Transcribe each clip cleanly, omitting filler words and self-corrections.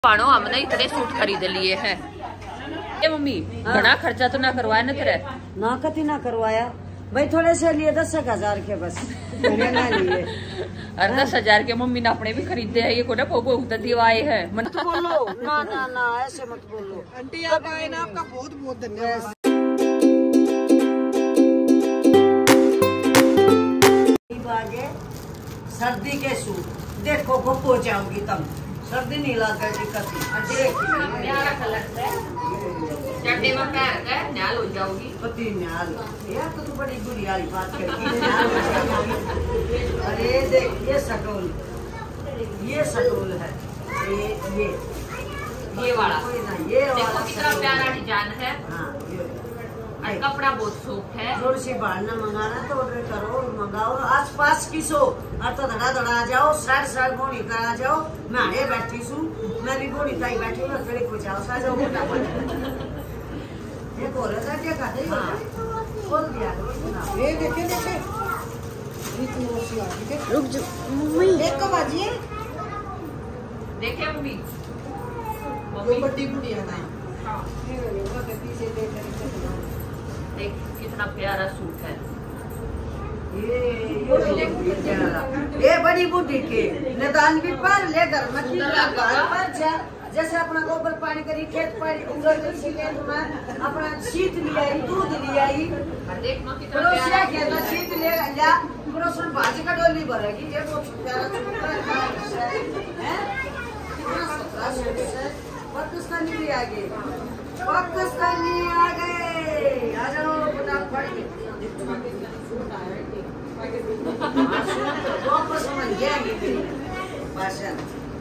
पानो हमने इतने सूट खरीद लिए हैं। ये मम्मी बड़ा खर्चा तो ना करवाया ना तेरे? ना कति ना करवाया भाई, थोड़े से लिए 10,000 के बस ना लिए। अरे 10,000 के मम्मी ने अपने भी खरीदे हैं। ये को ना बहुत दिवाए है मत बोलो ना ना ना ऐसे मत बोलो आंटी, आप आए ना, आपका बहुत बहुत धन्यवाद। आगे सर्दी के सूट देखो हो जाओगी तुम, सर्दी नहीं लग प्यारा कलर है, चड्डे में पैर का न्याल हो जाओगी। पति न्याल यार, तो बड़ी बुरी वाली बात करती है। अरे देख ये सटोल है, ये वाला ये देखो कितना प्यारा डिजाइन है। हाँ और कपड़ा बहुत सॉफ्ट है। थोड़ी सी बाढ़ना मंगाना तो ऑर्डर करो, मंगाओ आस पास की सो और तो धड़ा धड़ा आ जाओ, साइड बोनी करा जाओ। मैं आड़े बैठी सू, मैं भी बोनी ताई बैठी हूँ, खड़े को जाओ सा जाओ मोटा ये बोल रहा था क्या खाते खोल दिया ये देखे रुक जो एक को बाजी देखे मम्मी बड़ी बुढ़िया ना देख कितना प्यारा सूट है। ये बड़ी बूढ़ी के निदान भी पर ले घर पर जा, जैसे अपना गोबर पानी करी खेत पानी अपना शीत लिया दूध लिया शीत लिया पड़ोसन भाजी का डोली भरेगी। ये पाकिस्तानी भी आ गए, पाकिस्तानी आ गए, आ जाओ वापस समझ जाएंगे भाषण।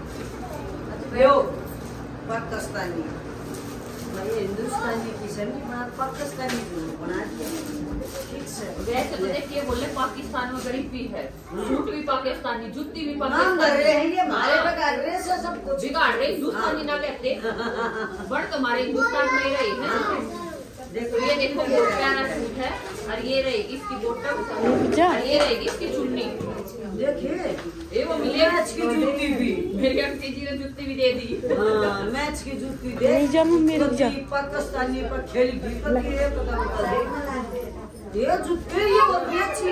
पाकिस्तानी हिंदुस्तानी की सभी बात पाकिस्तानी बना दिया। वैसे तो देखिए बोले पाकिस्तान में गरीबी है, सूट भी पाकिस्तानी, जूती भी पाकिस्तानी, सब कुछ बिगाड़ रहे हिंदुस्तानी ना कहते बड़ तुम्हारे हिंदुस्तान में रही है। देखो ये देखो बहुत प्यारा सूट है, और ये रहेगी इसकी बॉटम और ये रहेगी इसकी चुन्नी। देखिए ये वो मैच की जूती भी मेरी आंटी जी ने जूती भी दे दी। मैच की जूती दे पाकिस्तानी पर खेल भी ये जूते ये और भी अच्छी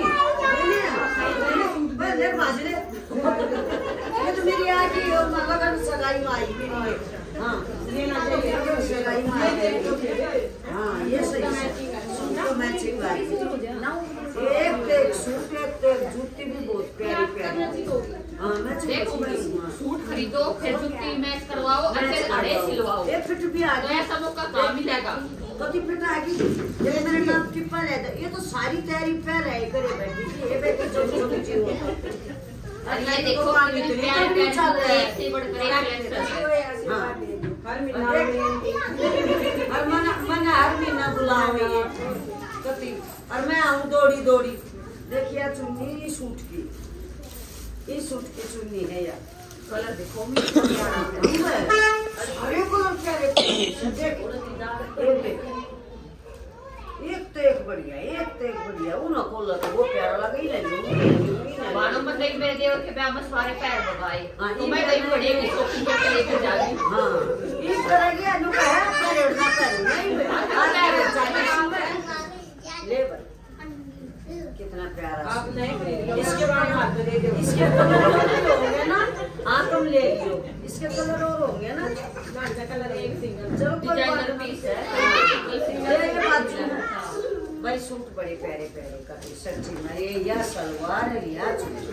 ये तो मेरी आगे और लगन सगाई में आई भी। हाँ लेना चाहिए सगाई में आई। हाँ ये सही सूट मैचिंग आई, एक सूट एक जूती भी बहुत प्यारी प्यारी। हाँ मैचिंग सूट खरीदो फिर जूती मैच करवाओ और फिर अड़े सिलवाओ, ये फिट भी आ गया, ऐसा मौका काम मिलेगा। कभी फिट आ गई जैसे मेरे नाम की पर है, ये तो सारी तैयारी पैर है करे बैठी ये बैठी छोटी छोटी चीज। और ये देखो कितने प्यारे प्यारे ऐसे बढ़कर और मैंने हर महीना बुलाओ ये कति, और मैं आऊँ दौड़ी दौड़ी। देखिए चुन्नी सूट की, इस सूट की चुन्नी है यार, कलर देखो हरे कलर एक तो एक बढ़िया उन्हें खोला तो वो प्यारा लगा ही नहीं। मानो मतलब मेरे देवर के ब्याह में सारे पैर बगाए तो मैं वही बड़े की शॉपिंग करके लेकर जा रही हूं। हां इस तरह के अनु का है पैर उठना पैर नहीं ले भाई कितना प्यारा आप नहीं इसके बाद हाथ में दे दो, इसके कलर होंगे ना हां तुम ले लियो, इसके कलर और होंगे ना गांजा कलर एक सिंगल चलो डिजाइनर पीस है ये बात भाई सूट बड़े प्यारे प्यारे का सच्ची में ये या सलवार है या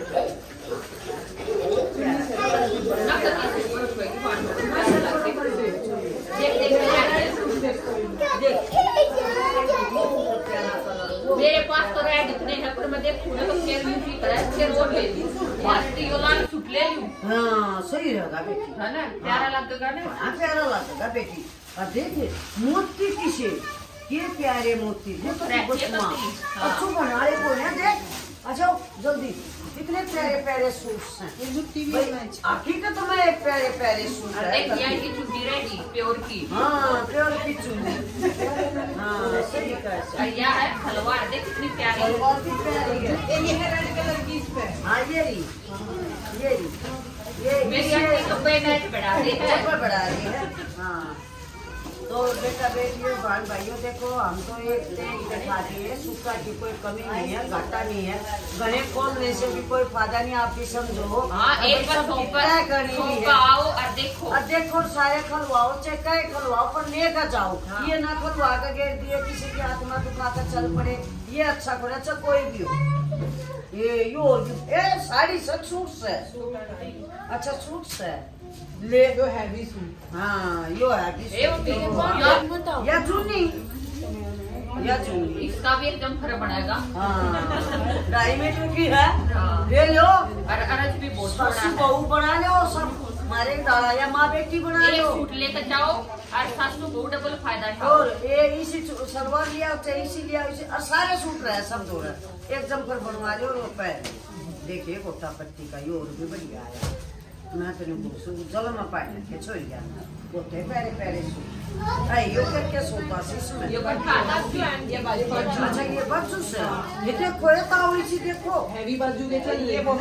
मेरे पास तो रेड इतने हैं पर मैं देखूं ना तो फिर यूज ही करा फिर और ले लूं वास्ती वाला सूट ले लूं। हां सही रहेगा बेटी, है ना प्यारा लगेगा ना, प्यारा लगेगा बेटी। और देखिए मोती किसे ये प्यारे मोती अच्छू बनाए को है देख। अच्छा जल्दी इतने प्यारे प्यारे सूट्स हैं, जुत्ती भी आखिर का तो मैं एक प्यारे प्यारे सूट है। की चुन्नी रेडी प्योर की, हाँ प्योर की चुन्नी। हाँ सही कहा, यह है सलवार देख कितनी प्यारी, सलवार भी प्यारी है। ये है रेड कलर की इस पे। हाँ ये रही मेरी आंटी तो पेट बढ़ा रही है। बढ़ा रही है। हाँ तो बेटा बेटियों भाई भाइयों देखो हम तो एक दिखा दिए, सूखा की कोई कमी नहीं है, घाटा नहीं है, गले खोलने से भी कोई फायदा नहीं, आप भी समझो। हाँ, एक बार आओ और देखो सारे खलवाओ चाहे कहे खलवाओ पर लेकर जाओ। हाँ। ये ना खलवा कर गेट दिए किसी की आत्मा दुखा कर चल पड़े, ये अच्छा करे। अच्छा कोई भी हो ये साड़ी सब सूट से, अच्छा सूट से ले जो हैवी सूट। हाँ यो है या चुन्नी, या चुन्नी इसका भी एकदम फर्क पड़ेगा। हाँ 2.5 मीटर की है। हाँ। ले लो और अरज भी बहुत बड़ा है। बहू बना लो सब, हमारे दादा या माँ बेटी बना एक लो। सूट लेकर जाओ और सासू को डबल फायदा उठाओ। और ये इसी सलवार लिया चाहे इसी लिया इसी, और सारे सूट रहे सब दो रहे, एक जमकर बनवा लो। और पैर देखिए गोटा पट्टी का ये और भी बढ़िया है। मैं तो जल में पानी के छोड़ गया गोटे पैरे पैरे सूट यो करके सोता इसमें। ये बाजू अच्छा ये बाजू से ये देखो ये तावड़ी सी देखो हैवी बाजू के चाहिए वो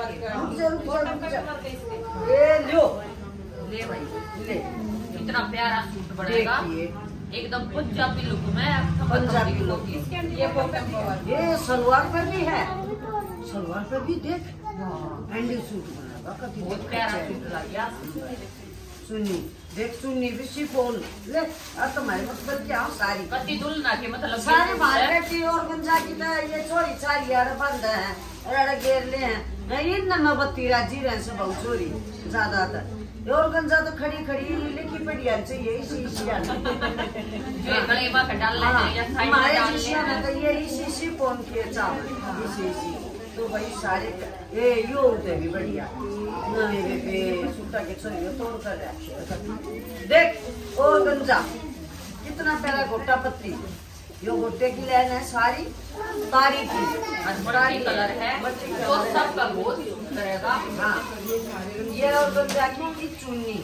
ये लो ले भाई ले इतना प्यारा सूट बनेगा एकदम पंजाबी लुक में। पंजाबी लुक ये सलवार पर भी है, सलवार पर भी देख हैंडल सूट बना बहुत प्यारा सूट लगा। सुन्नी देख सुन्नी भी शिफॉन ले और तुम्हारे मतलब क्या सारी कति दुल्हन के मतलब सारे बाहर की और गंजा की तो ये छोरी सारी यार बंद है और घेर ले हैं इन में बत्ती राजी रहे से बहुत चोरी ज्यादातर और गंजा तो खड़ी खड़ी लिखी पड़ी है चाहिए इसी गले में डाल ले या साइड में डाल ले तो ये इसी शिफॉन के चावल इसी तो भाई सारे ये यो होते भी बढ़िया नवे बेबे सूटा के छोरी तोड़ कर देख और गंजा कितना प्यारा गोटा पत्ती, यो गोटे की लाइन है सारी तारी की बड़ी कलर है तो सबका बहुत सुंदर रहेगा। हाँ ये और गंजा की चुन्नी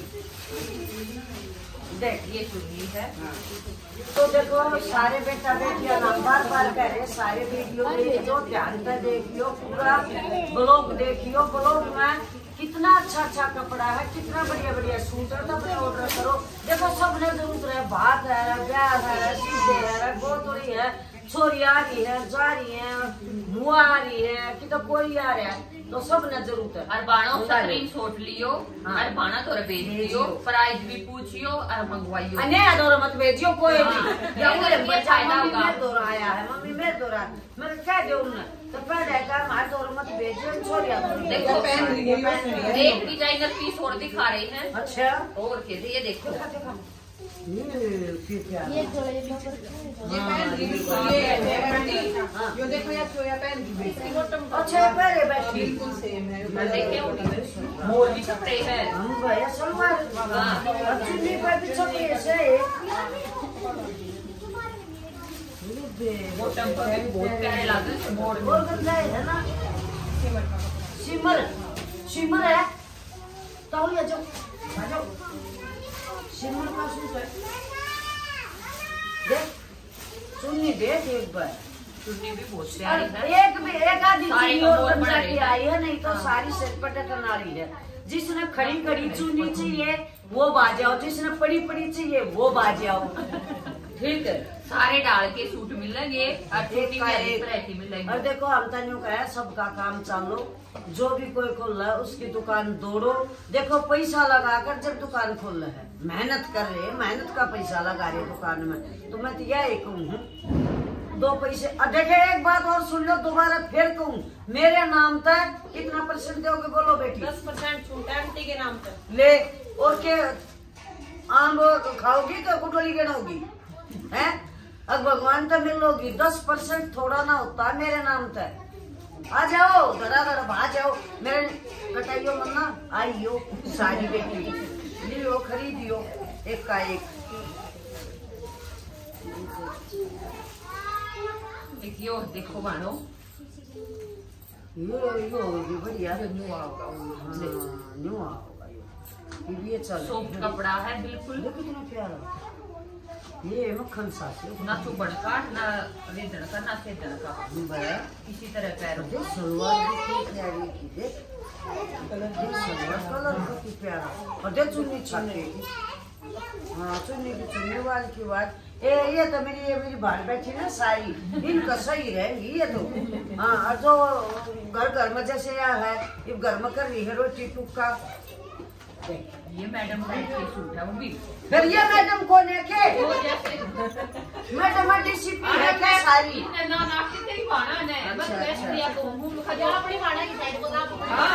देख ये चुन्नी है। तो देखो सारे बेटा बेटिया नाम बार बार कह रहे सारे वीडियो देखियो ध्यान से देखियो पूरा ब्लॉग देखियो। ब्लॉग में कितना अच्छा कपड़ा है, कितना बढ़िया बढ़िया सूट है, तब ऑर्डर करो। देखो सबने जरूरत है, भात है, ब्याह है, सीधे है, गोतरी है, छोरी आ रही है, जा रही है, बुआ आ रही है कि तो कोई आ रहा है तो सब ने जरूरत है। और बाणों स्क्रीन शॉट लियो और बाणा तोरे भेज दियो, प्राइस भी पूछियो और मंगवाइयो। अन्य दौरा मत भेजियो कोई भी। या ये फायदा होगा। मेरे दौरा आया है, मम्मी मेरे दौरा मैंने कह दो उन्हें तो पहले का हमारे दौरा मत भेजियो छोड़िया। देखो पहन लियो एक डिजाइनर पीस और दिखा रहे हैं। अच्छा और के ये देखो ये यो देखो या चोया पहन की बेटी अच्छा पहले बैठी बिल्कुल सेम है। देखे मोर भी कपड़े हैं। हम भैया सलवार चुन्नी पर भी छपे से बॉटम पर भी बहुत प्यारे लगे हैं। और गंदा है ना शिमर शिमर है तो ये जो आ जाओ शिमर का सूट है देख चुन्नी देख एक बार चुन्नी भी बहुत प्यारी है। एक आधी चुन्नी और गंजा की आई है, नहीं तो सारी सेट नारी है। जिसने खड़ी खड़ी चुन्नी चाहिए वो बाजाओ, जिसने पड़ी पड़ी चाहिए वो बाजाओ। ठीक है सारे डाल के सूट मिलेंगे और चुन्नी में वैरायटी मिलेगी। और देखो हम तनियों का है सबका काम चालो, जो भी कोई खोल रहा है उसकी दुकान दौड़ो। देखो पैसा लगाकर जब दुकान खोल रहे हैं, मेहनत कर रहे हैं, मेहनत का पैसा लगा रहे दुकान में, तो मैं तो यही कहूँ 2 पैसे। देखे एक बात और सुन लो, दोबारा फिर कहूँ मेरे नाम तक कितना % दोगे बोलो बेटी? 10% छूट है आंटी के नाम पर। ले और के आम खाओगी तो कुटोली गिनोगी है? अब भगवान तो मिलोगी 10% थोड़ा ना होता मेरे नाम तक। आ जाओ धड़ा धड़ा आ जाओ मेरे कटाइयो मन्ना आइयो सारी बेटी लियो खरीदियो एक का एक। यो देखो बानो यो भी बढ़िया न्यू आओगा न्यू आओगा ये चल सॉफ्ट कपड़ा है बिल्कुल। कितना प्यारा ये मक्खन सा ना चुपड़ का ना रेजन का ना सेजन का बड़ा इसी तरह पैरों सलवार भी प्यारी की देख कलर बहुत प्यारा और दे चुन्नी छाटे। हाँ चुन्नी की चुन्नी वाली की बात। ये तो मेरी भाड़ बैठी ना साड़ी इनका सही रहेगी ये तो। हाँ और जो घर में जैसे यह है ये घर में कर रही है रोटी टुक्का। ये मैडम का सूट है वो भी। फिर ये मैडम कौन है के? मैडम डिसिप्लिन है क्या सारी? ना तेरी भाड़ा ने बस बेस्ट दिया को घूम खजा अपनी भाड़ा की साइड को ना।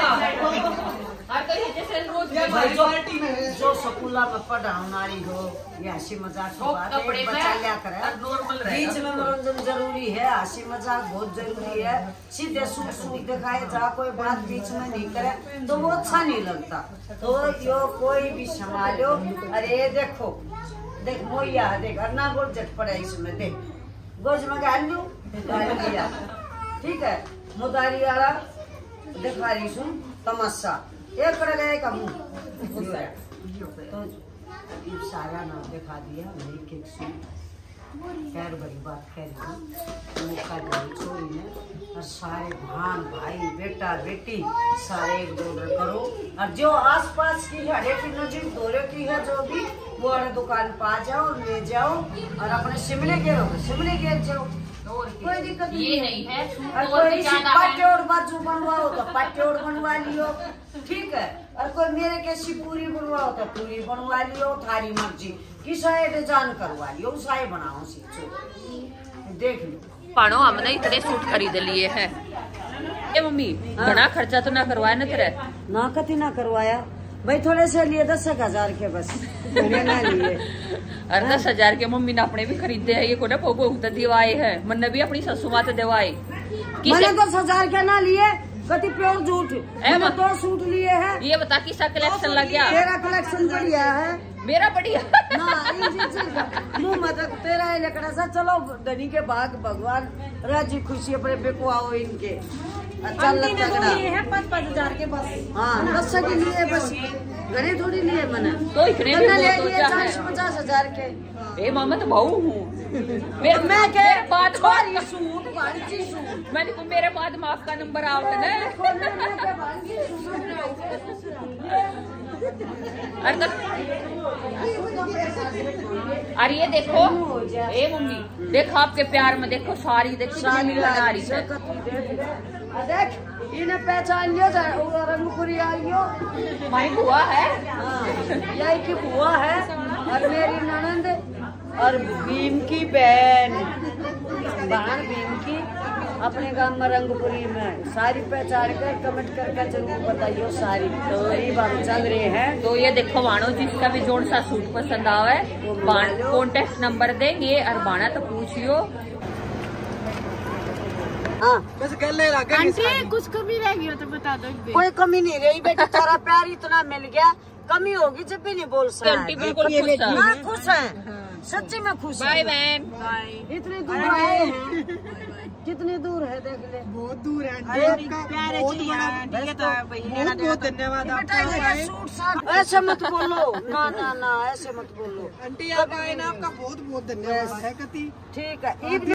और कहीं जैसे रोज पार्टी में जो स्कूला में पढ़ाने हो ये हंसी मजाक की बात है बच्चा लिया करे नॉर्मल रहे। बीच में मनोरंजन जरूरी है, हंसी मजाक बहुत जरूरी है। सीधे सूट दिखाए जा कोई बात बीच में नहीं करे तो वो अच्छा नहीं लगता। तो यो कोई भी संभालो। अरे देखो देख मोया देख अन्ना गोल झट पड़ा इसमें देख गोज में गाल लू लिया ठीक है मुदारी वाला दिखा रही सुन तमाशा एक कर गए का मुंह तो सारा ना दिखा दिया एक एक सूट खैर बड़ी बात कह रही छोरी ने और सारे भान भाई बेटा बेटी सारे एक ऑर्डर करो और जो आसपास की हरे की नजीक दौरे की है जो भी वो अरे दुकान पा जाओ ले जाओ और अपने शिमले के जाओ कोई दिक्कत ये नहीं है। और कोई पट्टे और बाजू बनवाओ तो पट्टे और बनवा लियो ठीक है। और कोई मेरे कैसी पूरी बनवाओ तो पूरी बनवा लियो थारी मर्जी किसा डिजाइन करवा लियो साए बनाओ सीखो देख लो। पानो हमने इतने सूट खरीद लिए हैं। ये मम्मी बड़ा खर्चा तो ना करवाया ना तेरे? ना कति ना करवाया भाई थोड़े से लिए 10,000 के बस ना लिए। अरे 10,000 के मम्मी ने अपने भी खरीदे है। ये को ना बहुत दिवाए है मन ने भी अपनी ससु माते दिवाए। मैंने 10,000 के ना लिए कति प्योर झूठ मैंने 2 सूट लिए हैं। ये बता किसा कलेक्शन लग गया? तेरा कलेक्शन बढ़िया है मेरा बढ़िया मुँह मतलब तेरा है लकड़ा सा। चलो धनी के भाग भगवान राजी खुशी अपने बेको आओ इनके अच्छा लगता है 5,000 के बस। हाँ 10 के लिए बस घरे थोड़ी लिए मैंने तो इतने ले लिए 40-50,000 के। ए मामा तो भाऊ हूँ मैं के बात सूट मैंने को मेरे बाद में आपका नंबर आओगे ना। अरे ये देखो ए मम्मी देखो आपके प्यार में देखो सारी देखो सारी लगा रही है। देख इन्हें पहचान लियो रंगपुरी आइयो हमारी बुआ है। यही की बुआ है और मेरी ननंद और भीम की बहन भीम की अपने गांव में रंगपुरी में सारी पहचान कर कमेंट करके जरूर बताइयो सारी तो यही बात चल रही है। तो ये देखो बाणो जिसका भी जोन सा सूट पसंद आवे कॉन्टेक्ट नंबर देंगे और बाणा तो पूछियो। हाँ बस गले लगा आंटी कुछ कमी रह गई हो तो बता दो। कोई कमी नहीं रही बेटा तेरा प्यार इतना मिल गया कमी होगी जब भी नहीं बोल सकती। आंटी बिल्कुल खुश है सच्ची में खुश बाय बहन। इतनी दूर आए हैं कितनी दूर है देख ले बहुत दूर है बहुत धन्यवाद ऐसे मत बोलो ना ऐसे मत बोलो आंटी आप आए ना आपका बहुत धन्यवाद है कति ठीक है।